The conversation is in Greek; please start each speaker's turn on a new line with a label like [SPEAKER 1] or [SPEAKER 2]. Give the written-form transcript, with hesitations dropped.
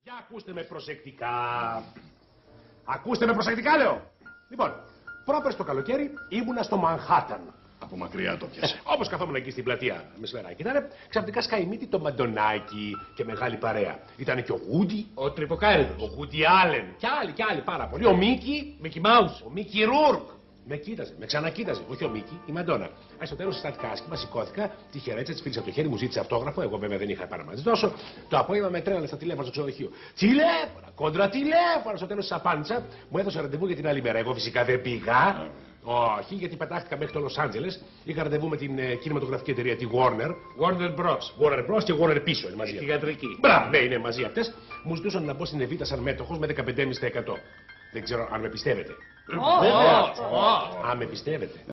[SPEAKER 1] Για ακούστε με προσεκτικά. Ακούστε με προσεκτικά, λέω. Λοιπόν, πρόπερς το καλοκαίρι ήμουνα στο Μανχάταν.
[SPEAKER 2] Από μακριά το πιάσε.
[SPEAKER 1] Όπως καθόμουν εκεί στην πλατεία με σφαιράκι. Ήτανε ξαφνικά σκάει μύτη το Μαντονάκι και μεγάλη παρέα. Ήτανε και ο Γούντι.
[SPEAKER 3] Ο Τρυποκάριδος.
[SPEAKER 1] Ο Γούντι Άλεν. Κι άλλοι πάρα πολλοί. Ο Μίκη.
[SPEAKER 3] Μικι Μάους.
[SPEAKER 1] Ο Μίκη Ρούρκ. Με κοίταζε, με ξανακοίταζε. Όχι ο Μίκη, η Μαντόνα. Στο τέλος στάθηκα άσχημα, σηκώθηκα, τη χαιρέτησα, τη πήρα από το χέρι, μου ζήτησε αυτόγραφο. Εγώ βέβαια δεν είχα πάρα να τη δώσω. Το απόγευμα με τρέλανε στα τηλέφωνα στο ξενοδοχείο. Τηλέφωνα, κόντρα τηλέφωνα. Στο τέλος τη απάντησα, μου έδωσε ραντεβού για την άλλη μέρα. Εγώ φυσικά δεν πήγα. Όχι, γιατί πετάχτηκα μέχρι το Λος Άντζελες. Είχα ραντεβού με την κινηματογραφική εταιρεία, τη Warner.
[SPEAKER 3] Warner Bros.
[SPEAKER 1] Warner Bros. Και Warner πίσω, είναι μαζί.
[SPEAKER 3] Στη ιατρική.
[SPEAKER 1] Μπράβο, ναι, είναι μαζί αυτές. Μου ζητούσαν να μπω στην Εβίτα σαν μέτοχος με 15,5%. Δεν ξέρω αν με πιστεύετε.
[SPEAKER 3] Oh, oh, oh.
[SPEAKER 1] Αν με πιστεύετε.